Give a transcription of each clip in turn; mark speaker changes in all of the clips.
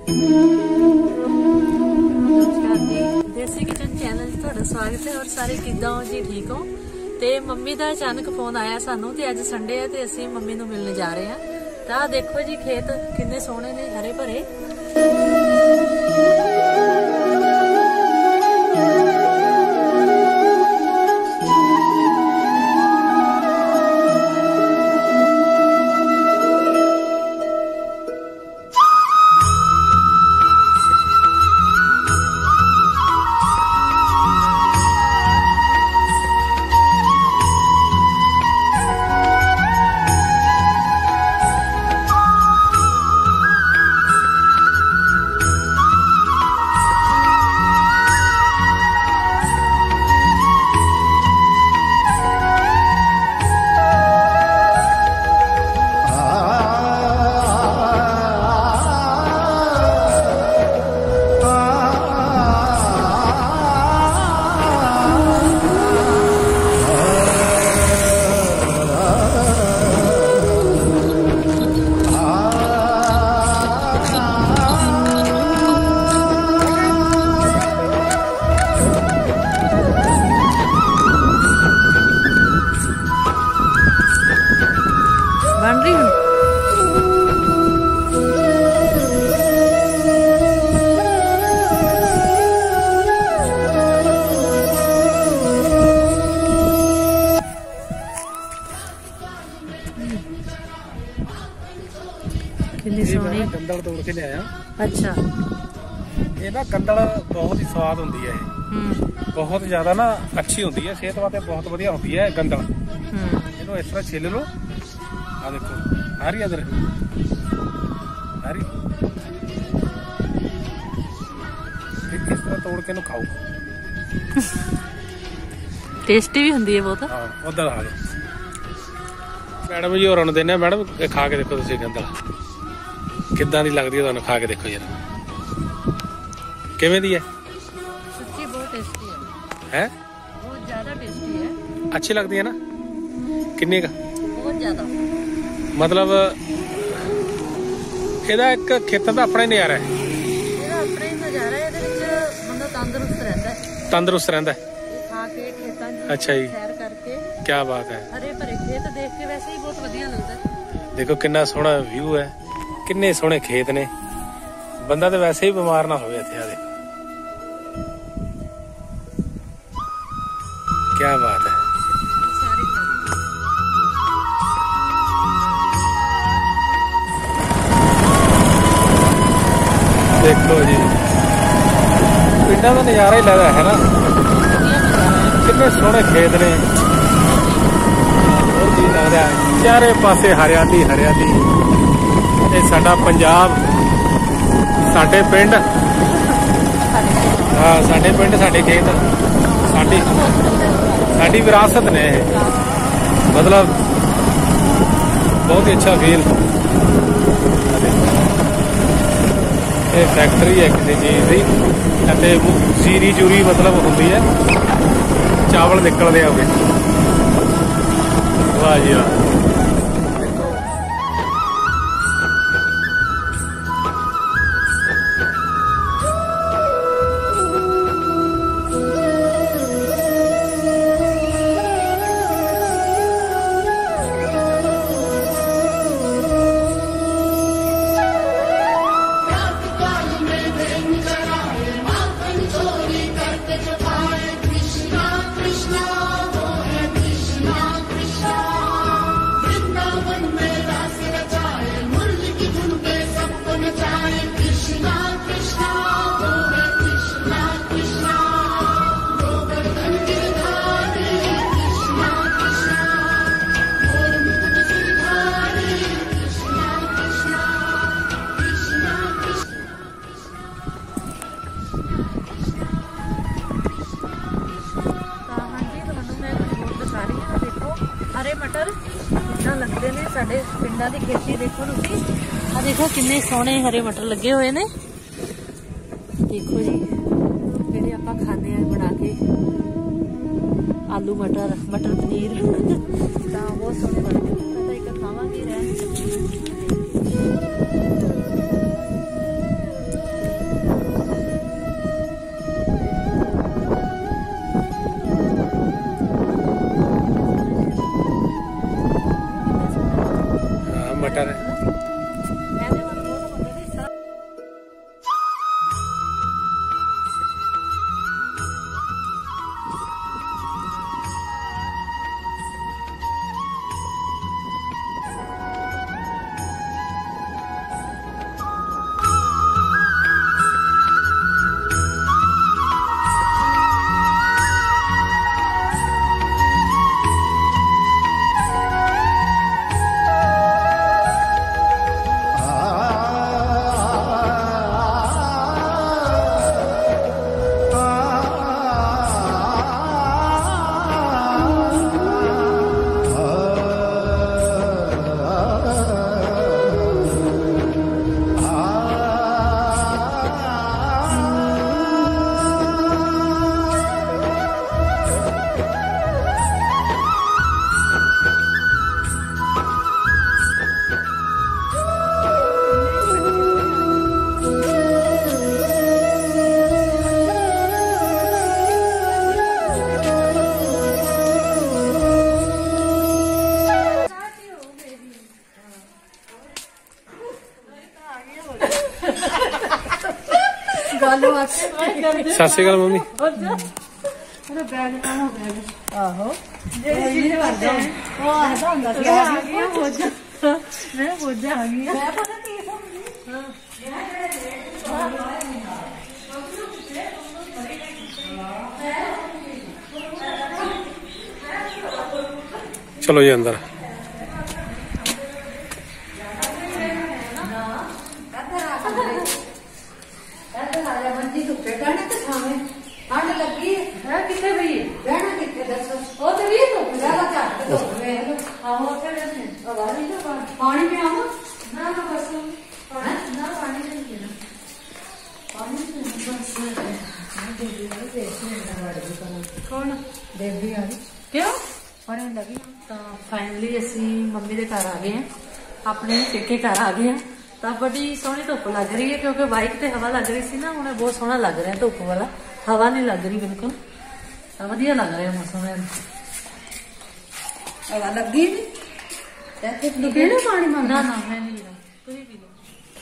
Speaker 1: नमस्कार जी, देसी kitchen channel ਤੁਹਾਡਾ स्वागत है। और सारे किदां हो जी, ठीक हो? ਤੇ ਮੰਮੀ ਦਾ ਅਚਾਨਕ ਫੋਨ ਆਇਆ ਸਾਨੂੰ ਤੇ ਅੱਜ ਸੰਡੇ ਹੈ ਤੇ ਅਸੀਂ ਮੰਮੀ ਨੂੰ ਮਿਲਣ ਜਾ ਰਹੇ ਹਾਂ। ਤਾਂ ਦੇਖੋ ਜੀ ਖੇਤ ਕਿੰਨੇ ਸੋਹਣੇ ਨੇ, ਹਰੇ ਭਰੇ। बन रही हूँ
Speaker 2: गंदल तोड़ के लिया।
Speaker 1: अच्छा,
Speaker 2: ये ना गंदल बहुत ही स्वाद होती है, बहुत ज्यादा ना अच्छी होती है, सेहत वास्ते बहुत बढ़िया होती है गंदल। इन्हों इस तरह छिल लो, आ देखो हरी अदर हरी, इस तरह तोड़ के खाओ।
Speaker 1: टेस्टी भी होती है बहुत।
Speaker 2: हाँ, उधर आ जाओ मैडम जी होरां नूं देने। मैडम खा के देखो तुसीं गंदल किद्दां दी लगदी है, तुहानूं खा के देखो यार किवें दी है।
Speaker 1: सच्ची बहुत टेस्टी
Speaker 2: है,
Speaker 1: बहुत ज्यादा टेस्टी है।
Speaker 2: अच्छी लगती है ना? किन्नी का?
Speaker 1: बहुत ज्यादा।
Speaker 2: मतलब ਇਹਦਾ ਇੱਕ ਖੇਤਾਂ ਦਾ ਆਪਣਾ ਹੀ ਨਜ਼ਾਰਾ ਹੈ।
Speaker 1: ਇਹਦਾ ਆਪਣਾ ਹੀ ਨਜ਼ਾਰਾ ਹੈ, ਇਹਦੇ ਵਿੱਚ ਬੰਦਾ ਤੰਦਰੁਸਤ ਰਹਿੰਦਾ ਹੈ।
Speaker 2: ਤੰਦਰੁਸਤ ਰਹਿੰਦਾ ਹੈ
Speaker 1: ਖਾ ਕੇ ਖੇਤਾਂ 'ਚ
Speaker 2: ਅੱਛਾ ਜੀ,
Speaker 1: ਸੈਰ ਕਰਕੇ।
Speaker 2: ਕੀ ਬਾਤ ਹੈ।
Speaker 1: ਹਰੇ ਭਰੇ ਖੇਤ ਦੇਖ ਕੇ ਵੈਸੇ ਹੀ ਬਹੁਤ ਵਧੀਆ ਲੱਗਦਾ ਹੈ।
Speaker 2: ਦੇਖੋ ਕਿੰਨਾ ਸੋਹਣਾ ਵਿਊ ਹੈ, ਕਿੰਨੇ ਸੋਹਣੇ ਖੇਤ ਨੇ। ਬੰਦਾ ਤਾਂ ਵੈਸੇ ਹੀ ਬਿਮਾਰ ਨਾ ਹੋਵੇ ਇੱਥੇ। ਆ ਦੇਖੋ ਕੀ ਬਾਤ ਹੈ। देखो जी पिंडा का नज़ारा ही लगता है ना, कितने सोहने खेत ने। और जी लग रहा है चारे पासे हरियाली हरियाली। ये साडा पंजाब, साडे पिंड, हाँ साडे पिंड साडे खेत, साडी साडी विरासत ने। मतलब बहुत ही अच्छा फील। फैक्ट्री है किसी चीज़ की, सीरी चूरी मतलब होती है, चावल निकलते हैं। वाह जी वाह।
Speaker 1: हरे मटर इतना लगते ने साडे पिंडां दी खेती। देखो तुसीं आ देखो किन्ने सोहणे हरे मटर लगे हुए ने। देखो जी जिहड़े आपां खाने आ बना के आलू मटर मटर पनीर तां बहुत सोहणे बनदे। मैं तां इक खावांगी रह ਗੱਲ ਵਾਸਤੇ ਕਰਦੇ
Speaker 2: ਸਤਿ ਸ਼੍ਰੀ ਅਕਾਲ ਮੰਮੀ।
Speaker 1: ਮੇਰਾ ਬੈਗ ਕਾਹਨੂੰ ਬੈਗ ਆਹੋ ਜਿਹੜੀ ਚੀਜ਼ ਕਰਦੇ ਉਹ ਆਦਾ ਹੁੰਦਾ ਸੀ ਆ ਗਈ ਮੋਜਾ ਮੈਂ ਮੋਜਾ ਆ ਗਈ ਮੈਂ ਪਤਾ ਕੀ
Speaker 2: ਚਲੋ ਜੀ ਅੰਦਰ।
Speaker 1: ਠੰਡ ਲੱਗੀ ਹੈ ਕਿੱਥੇ ਪਈ ਬਹਿਣਾ ਕਿੱਥੇ ਦੱਸੋ ਉਹ ਤੇ ਵੀ ਧੁੱਪ ਜ਼ਿਆਦਾ ਝੱਟ ਧੁੱਪ ਵੇਖ ਲੋ ਆਹੋ ਉੱਥੇ ਰਹਿੰਦੇ ਹਵਾ ਨਹੀਂ ਨਾ ਪਾਣੀ ਪਿਆਵਾਂ ਨਾ ਨਾ ਬਸ ਨਾ ਪਾਣੀ ਨਹੀਂ ਪੀਣਾ ਪਾਣੀ ਨਹੀਂ ਬਸ ਕੌਣ ਦੇਵੀ ਆ ਗਈ ਕਿਉਂ ਪੜਨ ਲੱਗੀ ਤਾਂ ਫਾਈਨਲੀ ਅਸੀਂ ਮੰਮੀ ਦੇ ਘਰ ਆ ਗਏ ਹਾਂ ਆਪਣੇ ਪੇਕੇ ਘਰ ਆ ਗਏ ਹਾਂ ਤਾਂ ਬੜੀ ਸੋਹਣੀ ਧੁੱਪ ਲੱਗ ਰਹੀ ਹੈ ਕਿਉਂਕਿ ਬਾਈਕ ਤੇ ਹਵਾ ਲੱਗ ਰਹੀ ਸੀ ਨਾ ਹੁਣ ਬਹੁਤ ਸੋਹਣਾ ਲੱਗ ਰਿਹਾ ਧੁੱਪ ਵਾਲਾ ਹਵਾ ਨਹੀਂ ਲੱਗ ਰਹੀ ਬਿਲਕੁਲ ਤਾਂ ਵਧੀਆ ਲੱਗ ਰਿਹਾ ਮੌਸਮ ਹਵਾ ਲੱਗੀ ਨਹੀਂ ਤੇ ਕਿਹੜਾ ਪਾਣੀ ਮੰਗਦਾ ਨਾ ਮੈਂ ਨਹੀਂ ਪੀਣਾ ਤੁਸੀਂ ਪੀ ਲਓ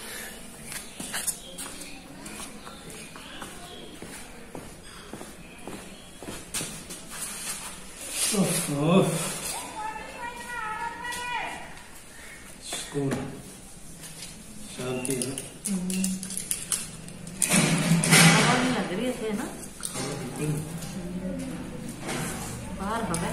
Speaker 2: ਸਕੂਨ ਸ਼ਾਂਤੀ
Speaker 1: हवा नहीं लग रही है ना बाहर हवा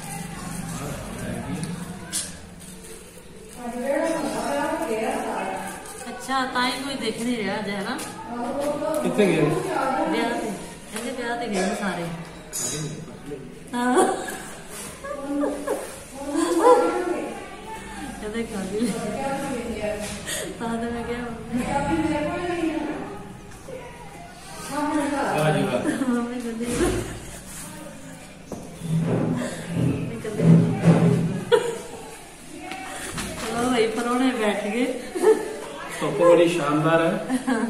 Speaker 1: अच्छा ताई कोई देख नहीं रहा है ना
Speaker 2: कितने गए
Speaker 1: ब्याह ते कहते ब्याह ते गए सारे कहते क्या मैं क्या चलो भाई परौने बैठ गए
Speaker 2: धुप बड़ी शानदार है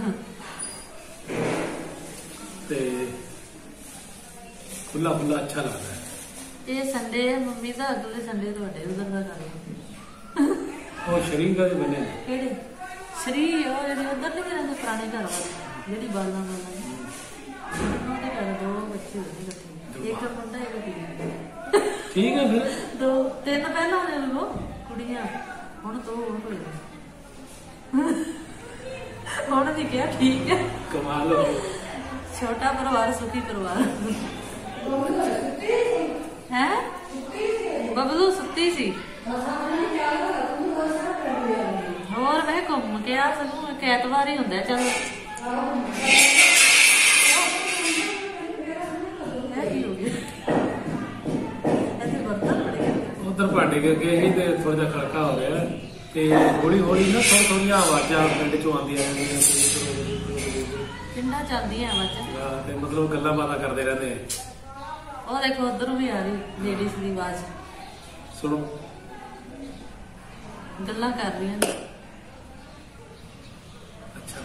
Speaker 2: खुला खुला अच्छा लगता है
Speaker 1: ये संडे मम्मी का अगले संडे तो उधर का कर
Speaker 2: और शरीर का भी बने
Speaker 1: ਕਿਹੜੇ ਸ਼੍ਰੀ ਉਹ ਜਿਹੜੇ ਉਧਰ ਨਹੀਂ ਰਹਿੰਦੇ ਪੁਰਾਣੇ ਘਰ ਵਾਲੇ ਜਿਹੜੀ ਬਾਲਾਂ ਉਹਦੇ ਘਰ ਦੋ ਬੱਚੇ ਹੋਏ ਇਕੱਠੇ ਇੱਕ ਮੁੰਡਾ ਇੱਕ ਕੁੜੀ
Speaker 2: ठीक है फिर
Speaker 1: ਦੋ ਤਿੰਨ ਪਹਿਲਾਂ ਹੋਣੇ ਉਹ ਕੁੜੀਆਂ ਹੁਣ ਦੋ ਹੋਰ ਹੋਏ ਹੁਣ ਵੀ ਕਿਹਾ ਠੀਕ ਹੈ
Speaker 2: कमाल हो
Speaker 1: ਛੋਟਾ ਪਰਿਵਾਰ ਸੁਖੀ ਪਰਿਵਾਰ ਹੈ ਬਬਲੂ ਸੁੱਤੀ ਸੀ ਹੋਰ ਮੈਂ ਘੁੰਮ ਕੇ ਆ ਸਕੂੰ ਐਤਵਾਰ ਹੀ ਹੁੰਦਾ ਚੱਲ
Speaker 2: उधर भांडे करके ही ते थोड़ा जिहा खड़का हो गया ते हौली हौली ना थोड़ी आवाज़ां पिंड चों आंदियां रहंदियां
Speaker 1: ਪਿੰਡਾਂ ਚੱਲਦੀਆਂ ਆਵਾਜ਼ਾਂ
Speaker 2: ते मतलब गल्लां बातां करदे रहंदे
Speaker 1: ਉਹ ਦੇਖੋ ਉਧਰੋਂ ਵੀ ਆ ਰਹੀ ਲੇਡੀਜ਼ ਦੀ ਆਵਾਜ਼
Speaker 2: सुनो
Speaker 1: ਗੱਲਾਂ ਕਰ ਰਹੀਆਂ ਨੇ
Speaker 2: अच्छा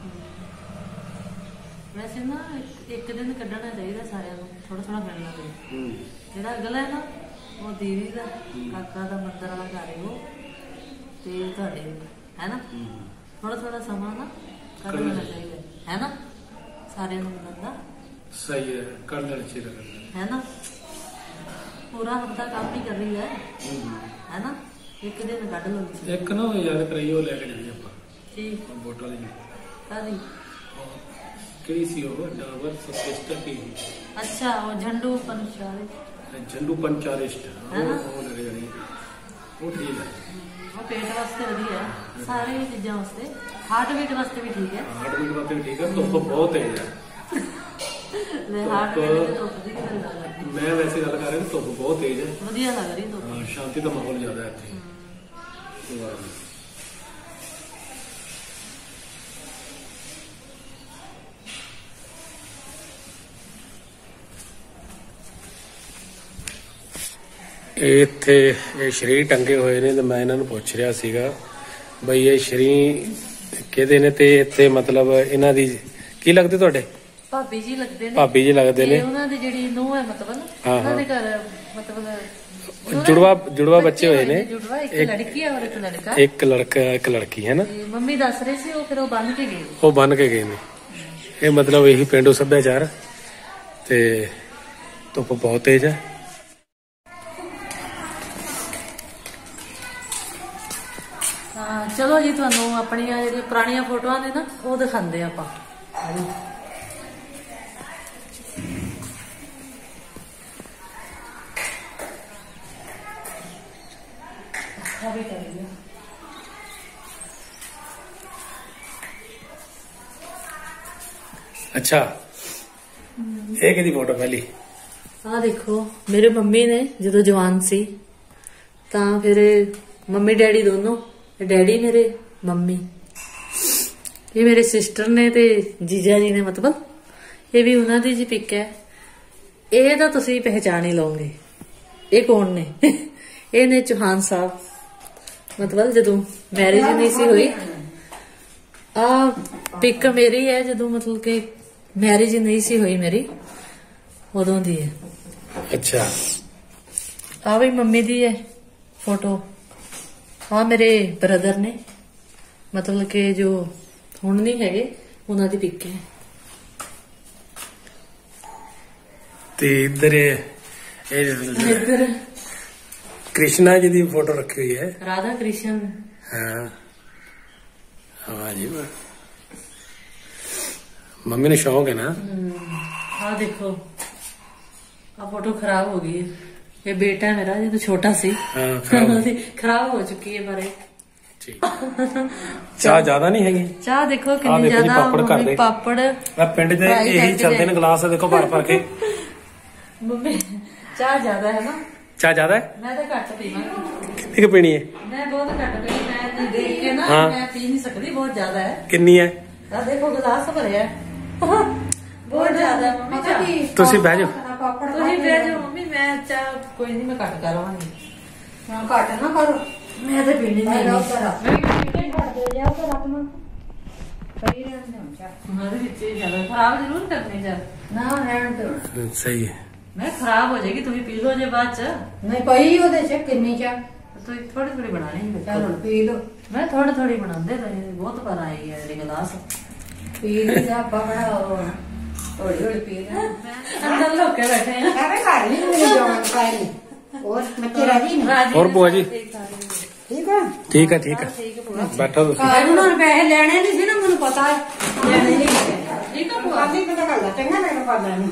Speaker 1: ਵੈਸੇ ਨਾ ਇੱਕ ਦਿਨ ਕੱਢਣਾ ਚਾਹੀਦਾ ਸਾਰਿਆਂ ਨੂੰ ਥੋੜਾ ਥੋੜਾ ਮਿਲਣਾ ਚਾਹੀਦਾ ਜਿਹੜਾ ਅਗਲਾ ਹੈ ਨਾ ਉਹ ਦੀਦੀ ਦਾ ਕਾਕਾ ਦਾ ਮੰਦਰ ਵਾਲਾ ਘਰ ਹੈ ਉਹ ਤੇ ਤੁਹਾਡੇ ਹੈ ਨਾ ਥੋੜਾ ਥੋੜਾ ਸਮਾਂ ਨਾ ਕੱਢ ਲੈਣਾ ਚਾਹੀਦਾ ਹੈ ਨਾ ਸਾਰਿਆਂ ਨੂੰ ਮਿਲਣ ਦਾ
Speaker 2: सही है कर लेना चाहिए
Speaker 1: है ना पूरा हफ्ता काम ही कर रही है ना एक दिन कट लो
Speaker 2: एक ना याद कराइए वो लेके जाइए ਆਪਾਂ
Speaker 1: ठीक
Speaker 2: बोतल ਦੀ
Speaker 1: कादी
Speaker 2: ਕਿਹੜੀ ਸੀ ਉਹ ਡਾਬਰ ਸਪੈਸ਼ਲ ਕੀ
Speaker 1: अच्छा वो झंडू पंचायत
Speaker 2: झंडू पंचारिस्ट ਉਹ ਲੈ ਜਾਣੀ ਉਹ ਠੀਕ ਹੈ
Speaker 1: वो पेट वास्ते ਵਧੀਆ है सारी चीज़ों वास्ते हार्ट बीट वास्ते भी ठीक है
Speaker 2: हार्ट बीट वास्ते भी ठीक है तो बहुत तेज है
Speaker 1: हार्ट बीट तो ठीक है
Speaker 2: मैं वैसे गल कर रहा धुप बहुत तेज है
Speaker 1: ਵਧੀਆ ਲੱਗ ਰਹੀ ਧੁੱਪ
Speaker 2: शांति का माहौल ज्यादा है इतने ਇੱਥੇ ਇਹ ਸ਼ਰੀਰ ਟੰਗੇ ਹੋਏ ਨੇ ਤੇ ਮੈਂ ਇਹਨਾਂ ਨੂੰ ਪੁੱਛ ਰਿਹਾ ਸੀਗਾ ਬਈ ਇਹ ਸ਼ਰੀਰ ਕਿਹਦੇ ਨੇ ਤੇ ਇੱਥੇ ਮਤਲਬ ਇਹਨਾਂ ਦੀ ਕੀ ਲੱਗਦੇ ਤੁਹਾਡੇ
Speaker 1: ਭਾਬੀ ਜੀ ਲੱਗਦੇ ਨੇ
Speaker 2: ਭਾਬੀ ਜੀ ਲੱਗਦੇ ਨੇ
Speaker 1: ਉਹਨਾਂ ਦੀ ਜਿਹੜੀ ਨੂੰਹ ਹੈ ਮਤਲਬ ਉਹਨਾਂ ਦੇ ਘਰ ਮਤਲਬ
Speaker 2: जुड़वा बच्चे हुए ने
Speaker 1: एक लड़की है और एक लड़का
Speaker 2: एक लड़का एक लड़की है ना
Speaker 1: मम्मी दस रहे सी वो फिर वो बन के गए
Speaker 2: वो बन के गए ने ਇਹ ਮਤਲਬ ਇਹੀ ਪਿੰਡੂ ਸੱਭਿਆਚਾਰ ਤੇ ਧੁੱਪ ਬਹੁਤ ਤੇਜ਼ ਹੈ।
Speaker 1: ਚਲੋ ਜੀ ਤੁਹਾਨੂੰ ਆਪਣੀਆਂ ਜਿਹੜੀਆਂ ਪੁਰਾਣੀਆਂ ਫੋਟੋਆਂ ਨੇ ਨਾ ਉਹ ਦਿਖਾਉਂਦੇ ਆਪਾਂ।
Speaker 2: ਅੱਛਾ ਇਹ ਕਿਹਦੀ ਫੋਟੋ ਪਹਿਲੀ?
Speaker 1: ਆਹ ਦੇਖੋ ਮੇਰੇ ਮੰਮੀ ਨੇ ਜਦੋਂ ਜਵਾਨ ਸੀ ਤਾਂ ਫਿਰ ਮੰਮੀ ਡੈਡੀ ਦੋਨੋਂ, ਡੈਡੀ ਮੇਰੇ ਮੰਮੀ, ਇਹ ਮੇਰੇ ਸਿਸਟਰ ਨੇ ਤੇ ਜੀਜਾ ਜੀ ਨੇ, ਮਤਲਬ ਇਹ ਵੀ ਉਹਨਾਂ ਦੀ ਜੀ ਪਿਕ ਹੈ। ਇਹ ਤਾਂ ਤੁਸੀਂ ਪਹਿਚਾਣ ਹੀ ਲਓਗੇ ਇਹ ਕੌਣ ਨੇ। ਇਹ ਨੇ ਚੌਹਾਨ ਸਾਹਿਬ, ਮਤਲਬ ਜਦੋਂ ਮੈਰਿਜ ਨਹੀਂ ਸੀ ਹੋਈ। ਆ ਪਿਕ ਮੇਰੀ ਹੈ ਜਦੋਂ ਮਤਲਬ ਕਿ ਮੈਰਿਜ ਨਹੀਂ ਸੀ ਹੋਈ ਮੇਰੀ, ਉਦੋਂ ਦੀ ਹੈ।
Speaker 2: ਅੱਛਾ
Speaker 1: ਆ ਵੀ ਮੰਮੀ ਦੀ ਹੈ ਫੋਟੋ। ਆ ਮੇਰੇ ਬ੍ਰਦਰ ਨੇ, ਮਤਲਬ ਕਿ ਜੋ ਹੁਣ ਨਹੀਂ ਹੈਗੇ, ਉਹਨਾਂ ਦੀ ਪਿਕ ਹੈ।
Speaker 2: ਤੇ ਇੱਧਰ
Speaker 1: ਇੱਧਰ
Speaker 2: ਕ੍ਰਿਸ਼ਨਾ ਜੀ ਦੀ ਫੋਟੋ ਰੱਖੀ ਹੋਈ ਹੈ।
Speaker 1: ਰਾਧਾ ਕ੍ਰਿਸ਼ਨ।
Speaker 2: ਹਾਂ ਹਾਂ ਜੀ ਮੰਮੀ ਨੂੰ ਸ਼ੌਕ ਹੈ ਨਾ।
Speaker 1: ਆ ਦੇਖੋ ਆ ਫੋਟੋ ਖਰਾਬ ਹੋ ਗਈ ਹੈ। ਇਹ ਬੇਟਾ ਹੈ ਮੇਰਾ ਜਦੋਂ ਛੋਟਾ ਸੀ।
Speaker 2: ਹਾਂ
Speaker 1: ਖਰਾਬ ਹੋ ਚੁੱਕੀ ਹੈ ਪਰ
Speaker 2: ਠੀਕ। ਚਾਹ ਜ਼ਿਆਦਾ ਨਹੀਂ ਹੈਗੀ।
Speaker 1: ਚਾਹ ਦੇਖੋ ਕਿੰਨੀ ਜ਼ਿਆਦਾ ਮੰਮੀ ਪਾਪੜ
Speaker 2: ਆ ਪਿੰਡ ਦੇ ਇਹੀ ਚੱਲਦੇ ਨੇ ਗਲਾਸ ਦੇਖੋ ਭਰ ਭਰ ਕੇ।
Speaker 1: ਮੰਮੀ ਚਾਹ ਜ਼ਿਆਦਾ ਹੈ ਨਾ।
Speaker 2: ਚਾਹ ਜ਼ਿਆਦਾ ਹੈ?
Speaker 1: ਮੈਂ ਤਾਂ ਘੱਟ ਪੀਵਾਂਗੀ।
Speaker 2: ਕਿੰਨੀ ਕੁ ਪੀਣੀ ਹੈ?
Speaker 1: ਮੈਂ ਬਹੁਤ ਘੱਟ ਪੀਣੀ, ਮੈਂ ਦੇਖ ਕੇ ਨਾ ਮੈਂ ਪੀ ਨਹੀਂ ਸਕਦੀ, ਬਹੁਤ ਜ਼ਿਆਦਾ ਹੈ।
Speaker 2: ਕਿੰਨੀ ਹੈ?
Speaker 1: ਆ ਦੇਖੋ ਗਲਾਸ ਭਰਿਆ ਬਹੁਤ ਜ਼ਿਆਦਾ ਮੰਮੀ ਚਾਹ।
Speaker 2: ਤੁਸੀਂ ਬਹਿ ਜਾਓ।
Speaker 1: ਤੁਸੀਂ ਬਹਿ ਜਾਓ ਮੰਮੀ, ਮੈਂ ਚਾਹ ਕੋਈ ਨਹੀਂ, ਮੈਂ ਘੱਟ ਕਰਾਂਗੀ।
Speaker 3: ਘੱਟ ਨਾ ਕਰੋ,
Speaker 1: ਮੈਂ ਤਾਂ ਪੀਣੀ ਨਹੀਂ। ਖਰਾਬ ਜ਼ਰੂਰ ਕਰਨੀ ਚਾਹ
Speaker 3: ਨਾ ਰਹਿਣ ਦਿਓ।
Speaker 2: ਸਹੀ ਹੈ।
Speaker 1: ਮੈਂ ਖਰਾਬ ਹੋ ਜਾਏਗੀ, ਤੁਸੀਂ ਪੀ ਲਓ ਜੇ ਬਾਅਦ ਚ।
Speaker 3: ਨਹੀਂ ਪਈ ਉਹਦੇ ਚ ਕਿੰਨੀ ਚਾਹ,
Speaker 1: ਤੁਸੀਂ ਥੋੜੀ ਥੋੜੀ ਬਣਾਣੀ ਹੈ।
Speaker 3: ਚਲੋ ਪੀ ਲਓ।
Speaker 1: ਮੈਂ ਥੋੜੀ ਥੋੜੀ ਬਣਾਉਂਦੇ ਰਹੇ, ਬਹੁਤ ਪਰ ਆਈ ਹੈ ਜਿਹੜੀ ਗਲਾਸ।
Speaker 3: ਪੀ ਲਈ ਜਾ ਬੜਾ ਹੌਲੀ ਹੌਲੀ ਪੀ ਲੈ।
Speaker 1: ਅੰਦਰ ਲੋਕ ਕੇ ਬੈਠੇ ਆ।
Speaker 3: ਐਵੇਂ ਘਰ ਨਹੀਂ ਮੈਨੂੰ ਜਾਣ ਪਾਈ। ਹੋਰ ਬੱਚੇ ਰਾਜੀ ਨੇ?
Speaker 2: ਹੋਰ ਭੂਆ ਜੀ
Speaker 3: ਠੀਕ ਆ?
Speaker 2: ਠੀਕ ਹੈ ਠੀਕ ਹੈ, ਬੈਠੋ ਤੁਸੀਂ।
Speaker 3: ਘਰ ਉਹਨਾਂ ਨੇ ਪੈਸੇ ਲੈਣੇ ਨਹੀਂ ਸੀ ਨਾ, ਮੈਨੂੰ ਪਤਾ ਹੈ ਲੈਣੇ ਨਹੀਂ।
Speaker 1: ਠੀਕ ਆ ਭੂਆ,
Speaker 3: ਨਹੀਂ ਪਤਾ ਕਰਦਾ ਚੰਗਾ ਮੈਨੂੰ ਪਾ ਲੈਣੀ।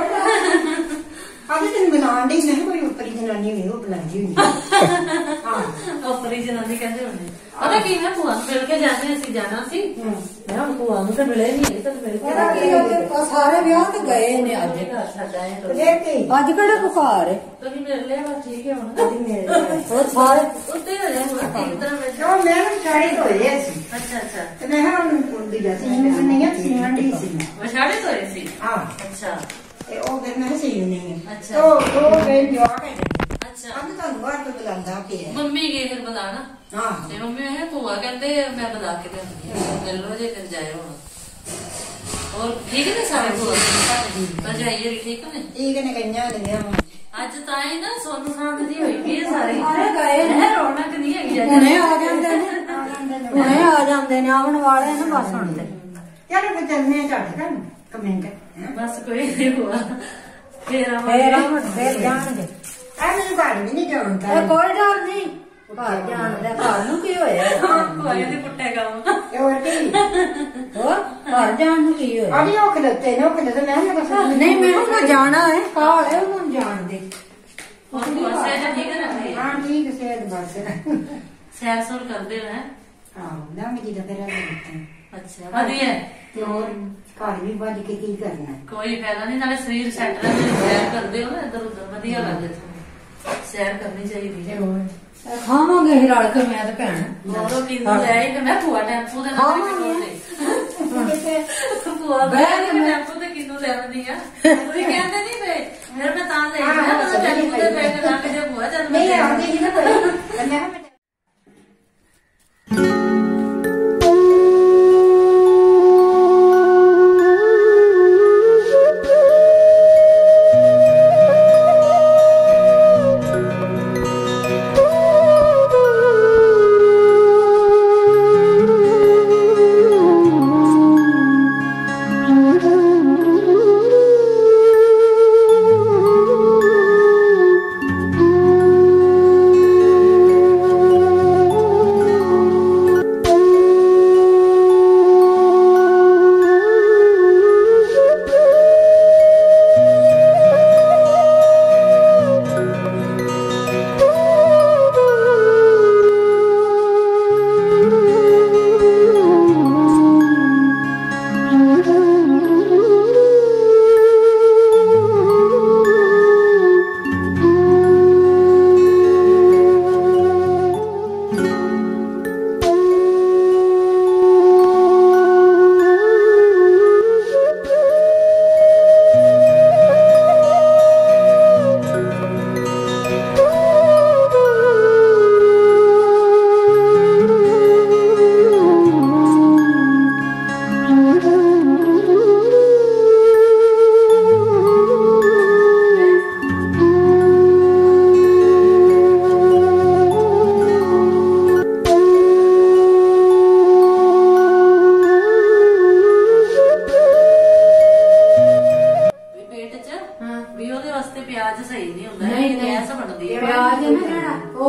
Speaker 3: ਅੱਜ ਤੈਨੂੰ ਬਣਾਉਣ ਦੀ ਨਹੀਂ ਕੋਈ ਉੱਪਰੀ ਜਨਾਨੀ ਨਹੀਂ, ਉਹ ਬੁਲਾਉਂਦੀ ਹੁੰਦੀ। ਹਾਂ
Speaker 1: ਉੱਪਰੀ ਜਨਾਨੀ ਕਹਿੰਦੇ ਹੁੰਦੇ। ਪਤਾ ਕੀ ਹੈ, ਭੂਆ ਨੂੰ ਮਿਲ ਕੇ ਜਾਂਦੇ, ਅਸੀਂ ਜਾਣਾ ਸੀ। ਮੈਂ ਹੁਣ ਭੂਆ ਨੂੰ ਤਾਂ ਮਿਲੇ ਨਹੀਂ, ਤਾਂ ਮਿਲ ਕੇ
Speaker 3: ਸਾਰੇ ਵਿਆਹ ਤੇ ਗਏ ਨੇ ਅੱਜ।
Speaker 1: ਘਰ ਸਾਡਾ ਹੈ
Speaker 3: ਅੱਜ ਕਿਹੜਾ ਬੁਖਾਰ ਹੈ?
Speaker 1: ਤੁਸੀਂ ਮਿਲ ਲਿਆ ਬਸ, ਠੀਕ ਹੈ ਹੁਣ।
Speaker 3: ਹੋਰ ਸਾਰੇ
Speaker 1: ਉੱਤੇ ਹੋ ਜਾਏ ਹੁਣ ਠੀਕ ਤਰ੍ਹਾਂ ਬੈਠੋ।
Speaker 3: ਉਹ ਮੈਂ ਵਿਚਾਰੀ ਧੋਏ ਸੀ।
Speaker 1: ਅੱਛਾ ਅੱਛਾ,
Speaker 3: ਤੇ ਮੈਂ ਹਾਂ ਕੁੰਡੀ ਦਾ ਨਹੀਂ ਆ, ਸੀਮਨ ਦੀ ਸੀ।
Speaker 1: ਵਛਾੜੇ ਧੋਏ ਸੀ।
Speaker 3: ਹਾਂ
Speaker 1: ਅੱਛਾ
Speaker 3: ਤੇ ਉਹ ਫਿਰ ਮੈਂ ਸੀ ਨਹੀਂ ਹੈ।
Speaker 1: ਅੱਛਾ।
Speaker 3: ਉਹ ਗਏ ਜਵਾ ਕੇ।
Speaker 1: ਅੱਛਾ,
Speaker 3: ਅੱਜ ਤੁਹਾਨੂੰ ਬਾਹਰ ਤੋਂ ਬੁਲਾਉਂਦਾ ਪਿਆ।
Speaker 1: ਮੰਮੀ ਗਏ ਫਿਰ ਬੁਲਾਣਾ।
Speaker 3: ਹਾਂ
Speaker 1: ਤੇ ਮੰਮੀ ਇਹ ਭੂਆ ਕਹਿੰਦੇ ਮੈਂ ਬੁਲਾ ਕੇ ਲਿਆਉਂਦੀ ਹਾਂ, ਮਿਲ ਲੋ ਜੇ ਫਿਰ ਜਾਇਓ ਹੁਣ। ਹੋਰ ਠੀਕ ਨੇ ਸਾਰੇ ਭੂਆ? ਭਰਜਾਈ ਠੀਕ ਨੇ?
Speaker 3: ਠੀਕ ਨੇ, ਕਈਆਂ ਨੇ
Speaker 1: ਅੱਜ ਤਾਂ ਹੀ ਨਾ ਸੋਨੂੰ ਸਾਂਦ ਦੀ ਹੋਈ ਪਈ ਸਾਰੇ।
Speaker 3: ਗਏ ਨੇ,
Speaker 1: ਰੌਣਕ ਨਹੀਂ ਹੈਗੀ ਅੱਜ।
Speaker 3: ਹੁਣੇ ਆ ਜਾਂਦੇ ਨੇ, ਹੁਣੇ ਆ ਜਾਂਦੇ ਨੇ, ਆਉਣ ਵਾਲੇ ਨੇ ਬਸ ਹੁਣ ਤੇ। ਚਲੋ ਫਿਰ ਚੱਲਨੇ ਝੱਟ ਕਰ ਕਮੈਂਟ।
Speaker 1: ਬਸ ਕੋਈ ਨਹੀਂ ਭੂਆ, ਫੇਰ
Speaker 3: ਫੇਰ ਜਾਣਗੇ। ਆ ਮੈਨੂੰ ਘਰ ਵੀ ਨਹੀਂ ਜਾਣਦਾ। ਕੋਈ ਡਰ ਨਹੀਂ, ਘਰ ਜਾਣਦਾ। ਘਰ ਨੂੰ ਕੀ ਹੋਇਆ?
Speaker 1: ਭੂਆ ਇਹਦੇ ਪੁੱਟੇ ਕੰਮ।
Speaker 3: ਹੋਰ ਕੀ, ਹੋਰ ਘਰ ਜਾਣ ਨੂੰ ਕੀ ਹੋਇਆ? ਅੜੀ ਉਹ ਖਲਤੇ ਨੇ, ਉਹ ਖਲਤੇ ਮੈਂ ਨਹੀਂ, ਮੈਨੂੰ ਜਾਣਾ ਹੈ। ਕਾਲ ਹੈ ਉਹਨੂੰ ਜਾਣ ਦੇ।
Speaker 1: ਹੋਰ ਭੂਆ ਸਹਿਜ ਠੀਕ ਹੈ?
Speaker 3: ਹਾਂ ਠੀਕ, ਸੇਧ ਬਸ
Speaker 1: ਸੈਰ ਸੂਰ ਕਰਦੇ ਹੋ?
Speaker 3: ਹਾਂ ਨਾ ਮੈਂ ਜਿੱਦਾਂ ਫਿਰ
Speaker 1: ਅੱਛਾ ਵਧੀਆ।
Speaker 3: ਤੇ ਹੋਰ ਘਰ ਵੀ ਵੱਜ ਕੇ ਕੀ ਕਰਨਾ?
Speaker 1: ਕੋਈ ਫਾਇਦਾ ਨਹੀਂ, ਨਾਲੇ ਸਰੀਰ ਸੈੱਟ ਰਹਿੰਦਾ। ਸੈਰ ਕਰਦੇ ਹੋ ਨਾ ਇੱਧਰ ਉੱਧਰ, ਵਧੀਆ ਲੱਗਦਾ ਤੁਹਾਨੂੰ। ਸੈਰ ਕਰਨੀ ਚਾਹੀਦੀ ਹੈ।
Speaker 3: ਖਾਵਾਂਗੇ ਹੀ ਰਲ ਕੇ, ਮੈਂ ਤੇ ਭੈਣ।
Speaker 1: ਹੋਰ ਕਿੰਨੂੰ ਲੈ ਆਈ ਤੇ ਮੈਂ ਭੂਆ ਟੈਂਪੂ ਦੇ ਨਾਲ ਭੂਆ ਬੈਠ ਕੇ ਟੈਂਪੂ ਤੇ ਕਿੰਨੂੰ ਲੈ ਆਉਂਦੀ ਆ। ਤੁਸੀਂ ਕਹਿੰਦੇ ਨਹੀਂ ਪਏ, ਫਿਰ ਮੈਂ ਤਾਂ ਲੈ ਆਈ ਨਾ ਟੈਂਪੂ ਤੇ ਬੈਠ ਕੇ ਲੰਘ ਜਾ ਭੂਆ। ਜਦ
Speaker 3: ਨਹੀਂ ਆਉਂਦੀ ਨਾ ਕੋਈ ਮੈਂ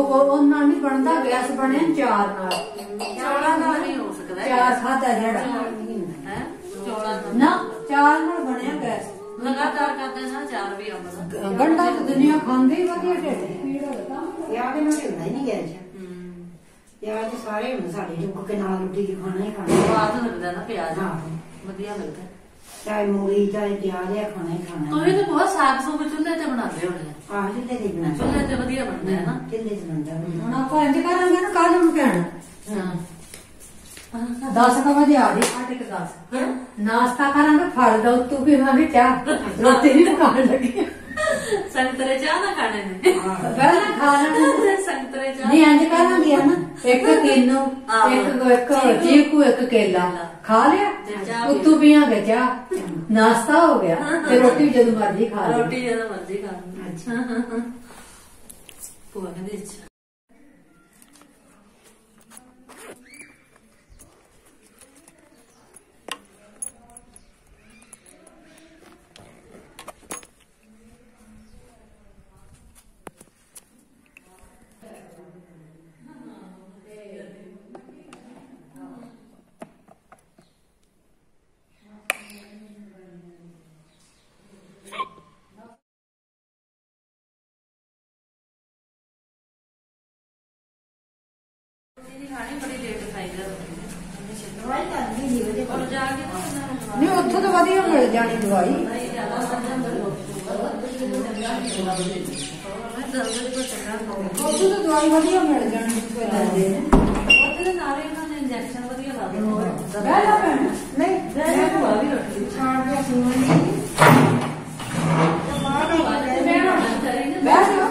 Speaker 3: ਉਹ ਨਾਲ ਨਹੀਂ ਬਣਦਾ, ਗੈਸ ਬਣਿਆ ਚਾਰ ਨਾਲ।
Speaker 1: ਚੌਲਾਂ ਨਾਲ ਨਹੀਂ ਹੋ ਸਕਦਾ,
Speaker 3: ਚਾਰ ਖਾਦਾ ਜਿਹੜਾ
Speaker 1: ਹੈ ਚੌਲਾਂ ਨਾਲ
Speaker 3: ਨਾ, ਚਾਰ ਨਾਲ ਬਣਿਆ ਗੈਸ।
Speaker 1: ਲਗਾਤਾਰ ਕਰਦੇ ਨਾ ਚਾਰ ਵੀ ਆਉਂਦਾ।
Speaker 3: ਗੰਢਾ ਤਾਂ ਦੁਨੀਆ ਖਾਂਦੀ ਹੀ ਵਧੀਆ, ਢਿੱਡ ਪੀੜ ਹੁੰਦਾ।
Speaker 4: ਪਿਆਜ਼ ਨਾਲ ਹੁੰਦਾ ਹੀ ਨਹੀਂ ਗੈਸ। ਪਿਆਜ਼ ਸਾਰੇ ਹੁਣ ਸਾਡੇ ਚੁੱਕ ਕੇ ਨਾਲ ਰੋਟੀ ਦੀ ਖਾਣਾ ਹੀ ਖਾਣਾ।
Speaker 1: ਸਵਾਦ ਲੱਗਦਾ ਨਾ ਪਿਆਜ਼,
Speaker 4: ਹਾਂ
Speaker 1: ਵਧੀਆ ਲੱਗਦਾ।
Speaker 4: ਚਾਹੇ ਮੂਲੀ ਚਾਹੇ ਪਿਆਜ਼ ਆ, ਖਾਣਾ ਹੀ ਖਾਣਾ।
Speaker 1: ਤੁਸੀਂ ਤਾਂ ਬਹੁਤ ਸਾਗ ਸੂਗ ਚੁੱਲ੍ਹੇ ਤੇ ਬਣਾਉਂਦੇ ਹੋਣੇ ਆ।
Speaker 4: ਆਹ ਚੁੱਲ੍ਹੇ ਤੇ ਬਣਾਉਂਦੇ,
Speaker 1: ਚੁੱਲ੍ਹੇ ਤੇ ਵਧੀਆ ਬਣਦਾ ਹੈ ਨਾ।
Speaker 4: ਚੁੱਲ੍ਹੇ ਤੇ ਬਣਦਾ।
Speaker 3: ਹੁਣ ਆਪਾਂ ਇੰਜ ਕਰਾਂਗੇ ਨਾ, ਕੱਲ ਨੂੰ ਕਹਿਣਾ
Speaker 1: ਹਾਂ
Speaker 3: 10 ਵਜੇ ਆ ਜੀ, 8:10 ਨਾਸ਼ਤਾ ਕਰਾਂਗੇ, ਫਲ ਦਾ ਉੱਤੋਂ ਪੀਵਾਂਗੇ ਚਾਹ, ਰੋਟੀ ਨਹੀਂ ਪਕਾਉਣ ਲੱਗੀ।
Speaker 1: ਸੰਤਰੇ ਚਾਹ ਨਾ ਖਾਣੇ ਨੇ,
Speaker 3: ਪਹਿਲਾਂ ਖਾ ਲੈਣਾ।
Speaker 1: ਸੰਤਰੇ ਚਾਹ
Speaker 3: ਨਹੀਂ ਇੰਜ ਕਰਾਂਗੇ ਨਾ, ਇੱਕ ਕਿੰਨੂ, ਇੱਕ ਚੀਕੂ, ਇੱਕ ਕੇਲਾ ਖਾ ਲਿਆ, ਉੱਤੋਂ ਪੀਵਾਂਗੇ ਚਾਹ, ਨਾਸ਼ਤਾ ਹੋ ਗਿਆ। ਤੇ ਰੋਟੀ ਜਦੋਂ ਮਰਜ਼ੀ ਖਾ ਲਈ।
Speaker 1: ਰੋਟੀ ਜਦੋਂ ਮਰਜ਼ੀ ਖਾ ਲਓ। ਅੱਛਾ ਭੂਆ ਕਹਿੰਦੀ ਅੱਛਾ। ਬੜੀ ਲੇਟ ਖਾਈਦਾ
Speaker 4: ਦਵਾਈ ਕਰਦੀ ਨਹੀਂ ਉਹਦੇ ਕੋਲ।
Speaker 1: ਔਰ ਜਾ ਕੇ ਨਾ ਉਹਨਾਂ ਨੂੰ
Speaker 3: ਨਹੀਂ ਉੱਥੋਂ ਤਾਂ ਵਧੀਆ ਮਿਲ ਜਾਣੀ ਦਵਾਈ।
Speaker 1: ਨਹੀਂ ਜ਼ਿਆਦਾ ਸਮਝਣ ਦਾ ਲੋਕ
Speaker 3: ਉੱਥੋਂ ਤਾਂ ਦਵਾਈ ਵਧੀਆ ਮਿਲ ਜਾਣੀ ਜਿੱਥੇ ਲੈਂਦੇ ਨੇ।
Speaker 1: ਉਹਦੇ ਨਾਲ ਇਹਨਾਂ ਨੇ ਇੰਜੈਕਸ਼ਨ ਵਧੀਆ ਲਾ ਦਿੱਤੇ।
Speaker 3: ਬਹਿ ਜਾ ਭੈਣ।
Speaker 4: ਨਹੀਂ
Speaker 1: ਮੈਂ ਭੂਆ ਵੀ ਰੋਟੀ
Speaker 4: ਛਾੜ ਦੇ ਸੁਣਨ
Speaker 3: ਬਹਿ ਜਾ।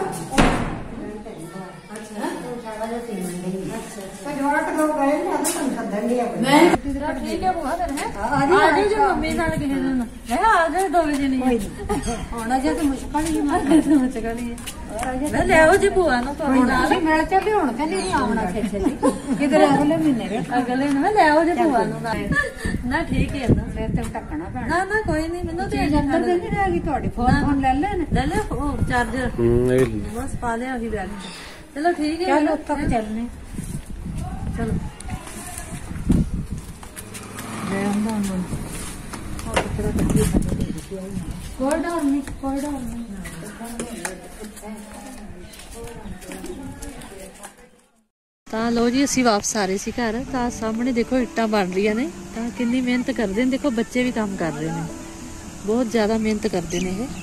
Speaker 3: ਮੈਂ
Speaker 1: ਠੀਕ ਹੈ ਭੂਆ ਫਿਰ ਹੈ ਆ ਜਾਓ ਜੇ ਮੰਮੀ ਨਾਲ ਕਿਸੇ ਦਿਨ ਮੈਂ ਆ ਜਾਓ 2 ਵਜੇ ਨਹੀਂ
Speaker 3: ਆਉਣਾ ਜੇ ਤਾਂ ਮੁਸ਼ਕਲ ਹੀ ਮਾਰ
Speaker 1: ਮੁਸ਼ਕਲ ਹੀ ਮੈਂ ਲਿਆਓ ਜੀ ਭੂਆ ਨੂੰ ਤੁਹਾਡੇ ਨਾਲ
Speaker 3: ਮਿਲ ਚੱਲੇ ਹੁਣ ਤੇ ਨਹੀਂ ਆਉਣਾ ਛੇਤੀ ਕਿਧਰ ਅਗਲੇ ਮਹੀਨੇ ਵੇ
Speaker 1: ਅਗਲੇ ਨੂੰ ਮੈਂ ਲਿਆਓ ਜੀ ਭੂਆ ਨੂੰ ਨਾ ਠੀਕ ਹੈ ਨਾ
Speaker 3: ਫਿਰ ਤੇ ਢੱਕਣਾ ਪੈਣਾ।
Speaker 1: ਨਾ ਨਾ ਕੋਈ ਨਹੀਂ ਮੈਨੂੰ ਤੇ
Speaker 3: ਅੰਦਰ ਤੇ ਨਹੀਂ ਰਹਿ ਗਈ ਤੁਹਾਡੀ ਫੋਨ ਲੈ ਲੈਣ।
Speaker 1: ਲੈ ਲੈ ਉਹ ਚਾਰਜਰ ਬਸ ਪਾ ਲਿਆ ਉਹੀ ਬੈਗ ਚ। ਚਲੋ ਠੀਕ ਹੈ
Speaker 3: ਚਲ ਉੱਥੋਂ ਚੱਲਨੇ।
Speaker 1: ਚਲੋ
Speaker 3: ਮੈਂ ਆਉਂਦਾ ਹੁਣ ਕੋਈ ਡਰ ਨਹੀਂ, ਕੋਈ ਡਰ ਨਹੀਂ।
Speaker 1: ਤਾਂ ਲੋ ਜੀ ਅਸੀਂ ਵਾਪਸ ਆ ਰਹੇ ਸੀ ਘਰ। ਤਾਂ ਸਾਹਮਣੇ ਦੇਖੋ ਇੱਟਾਂ ਬਣ ਰਹੀਆਂ ਨੇ। ਤਾਂ ਕਿੰਨੀ ਮਿਹਨਤ ਕਰਦੇ ਨੇ, ਦੇਖੋ ਬੱਚੇ ਵੀ ਕੰਮ ਕਰ ਰਹੇ ਨੇ, ਬਹੁਤ ਜ਼ਿਆਦਾ ਮਿਹਨਤ ਕਰਦੇ ਨੇ ਇਹ।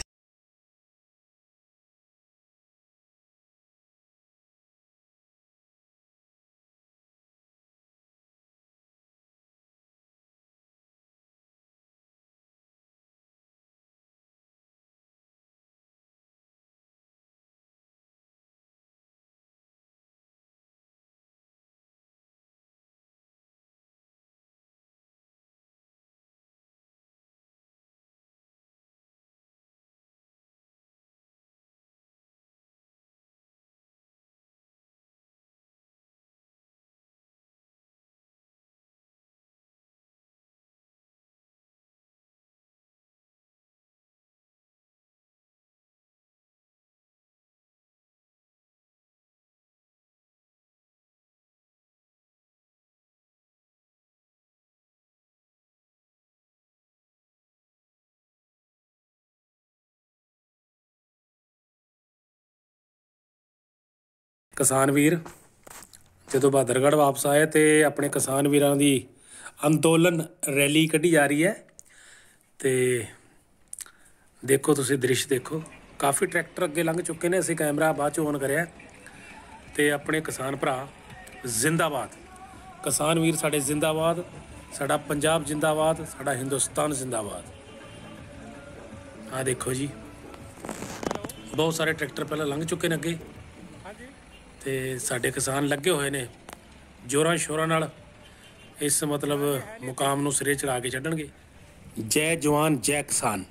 Speaker 2: ਕਿਸਾਨ ਵੀਰ ਜਦੋਂ ਬਹਾਦਰਗੜ੍ਹ ਵਾਪਸ ਆਏ ਤੇ ਆਪਣੇ ਕਿਸਾਨ ਵੀਰਾਂ ਦੀ ਅੰਦੋਲਨ ਰੈਲੀ ਕੱਢੀ ਜਾ ਰਹੀ ਹੈ। ਤੇ ਦੇਖੋ ਤੁਸੀਂ ਦ੍ਰਿਸ਼ ਦੇਖੋ, ਕਾਫੀ ਟਰੈਕਟਰ ਅੱਗੇ ਲੰਘ ਚੁੱਕੇ ਨੇ। ਅਸੀਂ ਕੈਮਰਾ ਬਾਅਦ 'ਚ ਔਨ ਕਰਿਆ। ਤੇ ਆਪਣੇ ਕਿਸਾਨ ਭਰਾ ਜ਼ਿੰਦਾਬਾਦ, ਕਿਸਾਨ ਵੀਰ ਸਾਡੇ ਜ਼ਿੰਦਾਬਾਦ, ਸਾਡਾ ਪੰਜਾਬ ਜ਼ਿੰਦਾਬਾਦ, ਸਾਡਾ ਹਿੰਦੁਸਤਾਨ ਜ਼ਿੰਦਾਬਾਦ। ਆਹ ਦੇਖੋ ਜੀ, ਬਹੁਤ ਸਾਰੇ ਟਰੈਕਟਰ ਪਹਿਲਾਂ ਲੰਘ ਚੁੱਕੇ ਨੇ ਅੱਗੇ ਤੇ ਸਾਡੇ ਕਿਸਾਨ ਲੱਗੇ ਹੋਏ ਨੇ ਜ਼ੋਰਾਂ ਸ਼ੋਰਾਂ ਨਾਲ ਇਸ ਮਤਲਬ ਮੁਕਾਮ ਨੂੰ ਸਿਰੇ ਚੜਾ ਕੇ ਛੱਡਣਗੇ। ਜੈ ਜਵਾਨ ਜੈ ਕਿਸਾਨ।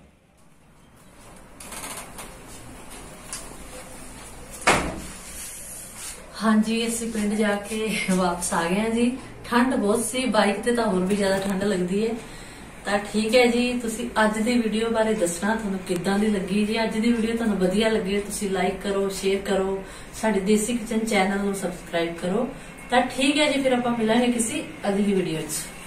Speaker 1: ਹਾਂਜੀ ਅਸੀਂ ਪਿੰਡ ਜਾ ਕੇ ਵਾਪਸ ਆ ਗਏ ਹਾਂ ਜੀ। ਠੰਡ ਬਹੁਤ ਸੀ, ਬਾਈਕ ਤੇ ਤਾਂ ਹੋਰ ਵੀ ਜ਼ਿਆਦਾ ਠੰਡ ਲੱਗਦੀ ਹੈ। ਤਾਂ ਠੀਕ ਹੈ ਜੀ, ਤੁਸੀਂ ਅੱਜ ਦੀ ਵੀਡੀਓ ਬਾਰੇ ਦੱਸਣਾ ਤੁਹਾਨੂੰ ਕਿੱਦਾਂ ਦੀ ਲੱਗੀ। ਜੇ ਅੱਜ ਦੀ ਵੀਡੀਓ ਤੁਹਾਨੂੰ ਵਧੀਆ ਲੱਗੇ ਤੁਸੀਂ ਲਾਈਕ ਕਰੋ, ਸ਼ੇਅਰ ਕਰੋ, ਸਾਡੇ ਦੇਸੀ ਕਿਚਨ ਚੈਨਲ ਨੂੰ ਸਬਸਕ੍ਰਾਈਬ ਕਰੋ। ਤਾਂ ਠੀਕ ਹੈ ਜੀ, ਫਿਰ ਆਪਾਂ ਮਿਲਾਂਗੇ ਕਿਸੇ ਅਗਲੀ ਵੀਡੀਓ 'ਚ।